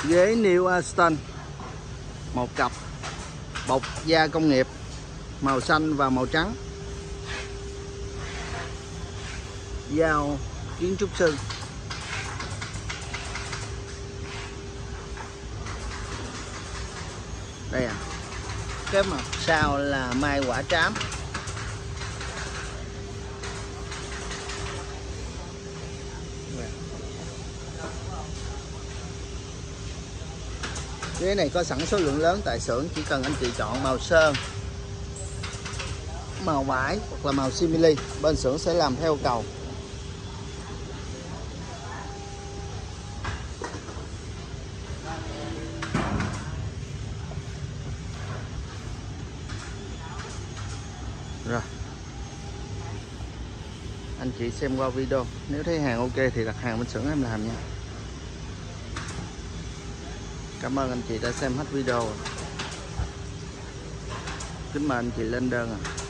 Ghế New Aston, một cặp, bọc da công nghiệp màu xanh và màu trắng, giao kiến trúc sư. Đây à, cái mặt sau là mai quả trám. Ghế này có sẵn số lượng lớn tại xưởng, chỉ cần anh chị chọn màu sơn, màu vải hoặc là màu simili, bên xưởng sẽ làm theo cầu. Rồi, anh chị xem qua video, nếu thấy hàng ok thì đặt hàng bên xưởng em làm nha. Cảm ơn anh chị đã xem hết video. Kính mời anh chị lên đơn.